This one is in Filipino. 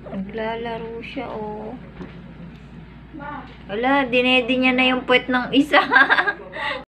Naglalaro siya, oh. Wala, dinedi niya na yung puwet ng isa.